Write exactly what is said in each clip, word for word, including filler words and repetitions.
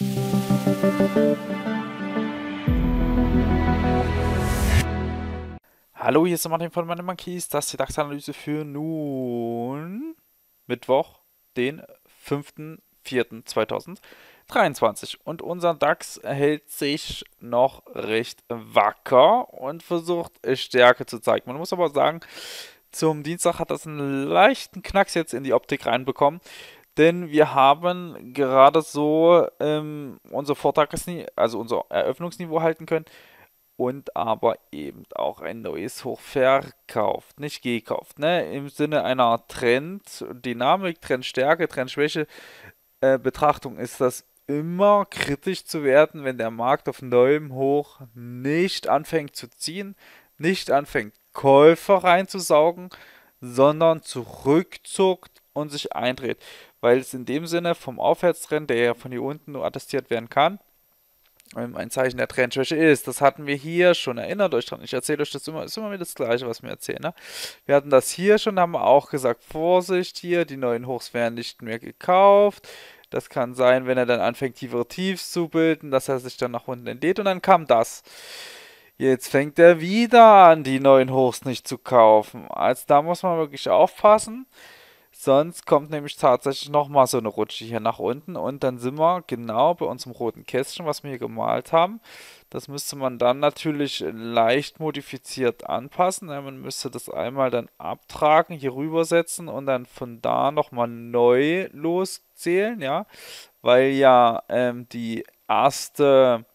Hallo, hier ist der Martin von Money Monkeys. Das ist die DAX-Analyse für nun Mittwoch, den fünften vierten zweitausenddreiundzwanzig. Und unser DAX hält sich noch recht wacker und versucht Stärke zu zeigen. Man muss aber sagen, zum Dienstag hat das einen leichten Knacks jetzt in die Optik reinbekommen. Denn wir haben gerade so ähm, unser Vortagesniveau, also unser Eröffnungsniveau halten können und aber eben auch ein neues Hoch verkauft, nicht gekauft, ne? Im Sinne einer Trenddynamik, Trendstärke, Trendschwäche äh, Betrachtung ist das immer kritisch zu werten, wenn der Markt auf neuem Hoch nicht anfängt zu ziehen, nicht anfängt Käufer reinzusaugen, sondern zurückzuckt und sich eindreht, weil es in dem Sinne vom Aufwärtstrend, der ja von hier unten nur attestiert werden kann, ein Zeichen der Trendschwäche ist. Das hatten wir hier schon, erinnert euch dran. Ich erzähle euch das immer, ist immer wieder das Gleiche, was wir erzählen. Ne? Wir hatten das hier schon, haben wir auch gesagt, Vorsicht hier, die neuen Hochs werden nicht mehr gekauft. Das kann sein, wenn er dann anfängt, tiefere Tiefs zu bilden, dass er sich dann nach unten entlädt und dann kam das. Jetzt fängt er wieder an, die neuen Hochs nicht zu kaufen. Also da muss man wirklich aufpassen. Sonst kommt nämlich tatsächlich nochmal so eine Rutsche hier nach unten und dann sind wir genau bei unserem roten Kästchen, was wir hier gemalt haben. Das müsste man dann natürlich leicht modifiziert anpassen. Ja, man müsste das einmal dann abtragen, hier rübersetzen und dann von da nochmal neu loszählen, ja. Weil ja ähm, die erste,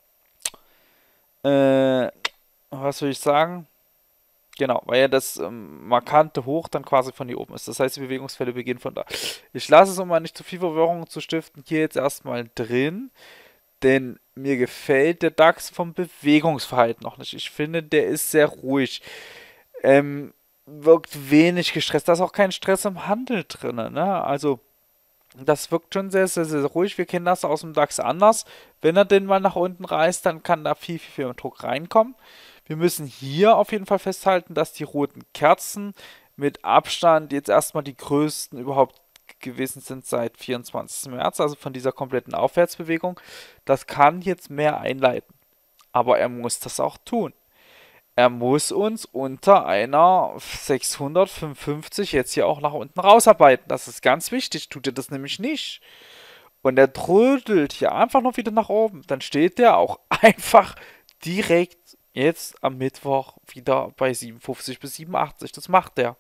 äh, was will ich sagen? Genau, weil ja das ähm, markante Hoch dann quasi von hier oben ist. Das heißt, die Bewegungsfälle beginnen von da. Ich lasse es, um mal nicht zu viel Verwirrung zu stiften, hier jetzt erstmal drin. Denn mir gefällt der DAX vom Bewegungsverhalten noch nicht. Ich finde, der ist sehr ruhig. Ähm, wirkt wenig gestresst. Da ist auch kein Stress im Handel drin. Ne? Also, das wirkt schon sehr, sehr, sehr ruhig. Wir kennen das aus dem DAX anders. Wenn er denn mal nach unten reißt, dann kann da viel, viel, viel mehr Druck reinkommen. Wir müssen hier auf jeden Fall festhalten, dass die roten Kerzen mit Abstand jetzt erstmal die größten überhaupt gewesen sind seit vierundzwanzigsten März, also von dieser kompletten Aufwärtsbewegung. Das kann jetzt mehr einleiten. Aber er muss das auch tun. Er muss uns unter einer sechshundertfünfundfünfzig jetzt hier auch nach unten rausarbeiten. Das ist ganz wichtig. Tut er das nämlich nicht. Und er trödelt hier einfach noch wieder nach oben. Dann steht der auch einfach direkt jetzt am Mittwoch wieder bei siebenundfünfzig bis siebenundachtzig. Das macht der.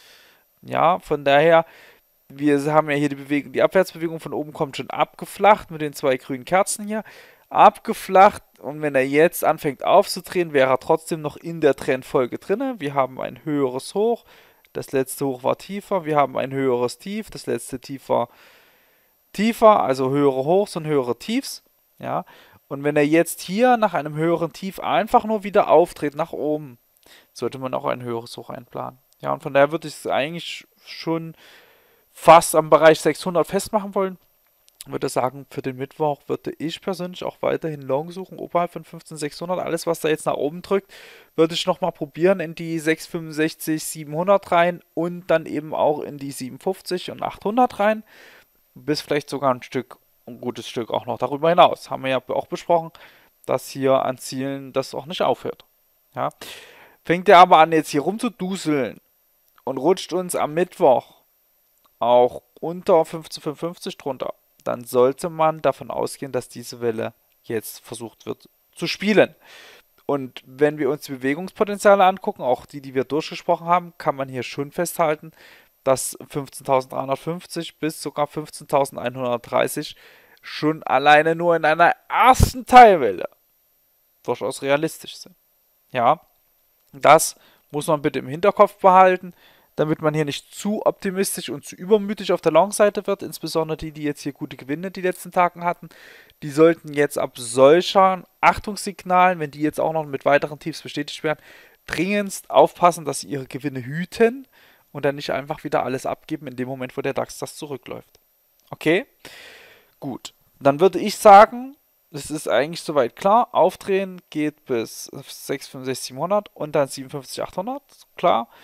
Ja, von daher, wir haben ja hier die Bewegung, die Abwärtsbewegung von oben kommt schon abgeflacht mit den zwei grünen Kerzen hier. Abgeflacht und wenn er jetzt anfängt aufzudrehen, wäre er trotzdem noch in der Trendfolge drin. Wir haben ein höheres Hoch, das letzte Hoch war tiefer. Wir haben ein höheres Tief, das letzte Tief war tiefer, also höhere Hochs und höhere Tiefs. Ja, und wenn er jetzt hier nach einem höheren Tief einfach nur wieder auftritt nach oben, sollte man auch ein höheres Hoch einplanen. Ja, und von daher würde ich es eigentlich schon fast am Bereich sechshundert festmachen wollen. Ich würde sagen, für den Mittwoch würde ich persönlich auch weiterhin Long suchen, oberhalb von fünfzehntausendsechshundert. Alles, was da jetzt nach oben drückt, würde ich nochmal probieren in die sechshundertfünfundsechzig, siebenhundert rein und dann eben auch in die siebenundfünfzig und achthundert rein. Bis vielleicht sogar ein Stück, ein gutes Stück auch noch darüber hinaus. Haben wir ja auch besprochen, dass hier an Zielen das auch nicht aufhört. Ja. Fängt er aber an, jetzt hier rumzuduseln und rutscht uns am Mittwoch auch unter fünfzehnhundertfünfundfünfzig drunter, dann sollte man davon ausgehen, dass diese Welle jetzt versucht wird zu spielen. Und wenn wir uns die Bewegungspotenziale angucken, auch die, die wir durchgesprochen haben, kann man hier schon festhalten, dass fünfzehntausenddreihundertfünfzig bis sogar fünfzehntausendeinhundertdreißig schon alleine nur in einer ersten Teilwelle durchaus realistisch sind. Ja, das muss man bitte im Hinterkopf behalten, damit man hier nicht zu optimistisch und zu übermütig auf der Long-Seite wird. Insbesondere die, die jetzt hier gute Gewinne die letzten Tage hatten, die sollten jetzt ab solchen Achtungssignalen, wenn die jetzt auch noch mit weiteren Tiefs bestätigt werden, dringendst aufpassen, dass sie ihre Gewinne hüten und dann nicht einfach wieder alles abgeben in dem Moment, wo der DAX das zurückläuft. Okay? Gut. Dann würde ich sagen, es ist eigentlich soweit klar. Aufdrehen geht bis sechshundertfünfundsechzig, siebenhundert und dann siebenundfünfzig, achthundert. Klar.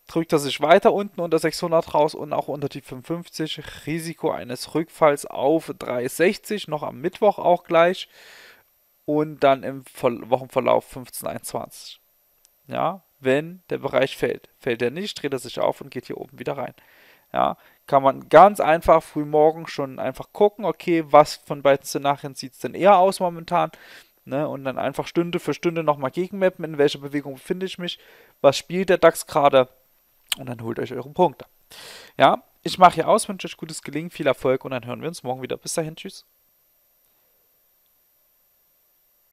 drückt er sich weiter unten unter sechshundert raus und auch unter die fünfundfünfzig. Risiko eines Rückfalls auf dreihundertsechzig, noch am Mittwoch auch gleich. Und dann im Wochenverlauf fünfzehn einundzwanzig. Ja, wenn der Bereich fällt. Fällt er nicht, dreht er sich auf und geht hier oben wieder rein. Ja, kann man ganz einfach frühmorgen schon einfach gucken, okay, was von beiden Szenarien sieht es denn eher aus momentan. Ne, und dann einfach Stunde für Stunde nochmal gegenmappen, in welcher Bewegung befinde ich mich, was spielt der DAX gerade und dann holt euch euren Punkt. Ja, ich mache hier aus, wünsche euch gutes Gelingen, viel Erfolg und dann hören wir uns morgen wieder. Bis dahin, tschüss.